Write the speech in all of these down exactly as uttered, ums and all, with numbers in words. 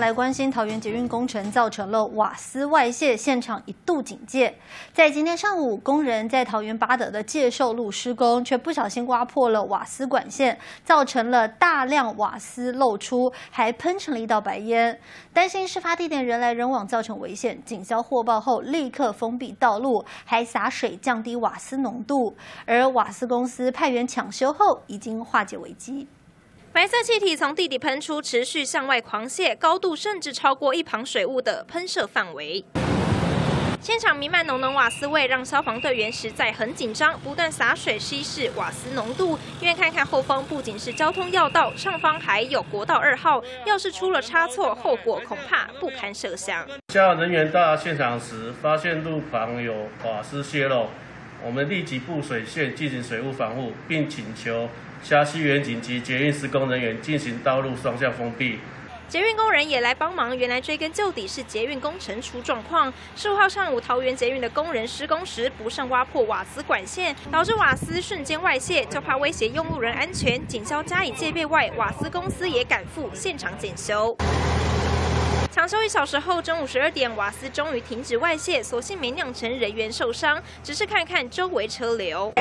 来关心桃园捷运工程造成了瓦斯外泄，现场一度警戒。在今天上午，工人在桃园八德的介寿路施工，却不小心刮破了瓦斯管线，造成了大量瓦斯漏出，还喷成了一道白烟。担心事发地点人来人往造成危险，警消获报后立刻封闭道路，还洒水降低瓦斯浓度。而瓦斯公司派员抢修后，已经化解危机。 白色气体从地底喷出，持续向外狂泻，高度甚至超过一旁水雾的喷射范围。现场弥漫浓浓瓦斯味，让消防队员实在很紧张，不断洒水稀释瓦斯浓度。因为看看后方不仅是交通要道，上方还有国道二号，要是出了差错，后果恐怕不堪设想。 消防人员到现场时，发现路旁有瓦斯泄漏，我们立即布水线进行水雾防护，并请求 辖区员警及捷运施工人员进行道路双向封闭。 捷运工人也来帮忙，原来追根究底是捷运工程出状况。十五号上午，桃园捷运的工人施工时不慎挖破瓦斯管线，导致瓦斯瞬间外泄，就怕威胁用路人安全，警消加以戒备外，瓦斯公司也赶赴现场检修。 抢修一小时后，中午十二点，瓦斯终于停止外泄，所幸没酿成人员受伤，只是看看周围车流。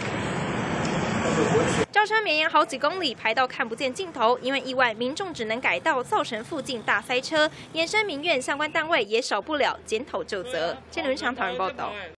轿车绵延好几公里，排到看不见尽头。因为意外，民众只能改道，造成附近大塞车，延伸民怨，相关单位也少不了检讨就责。金轮场讨论报道。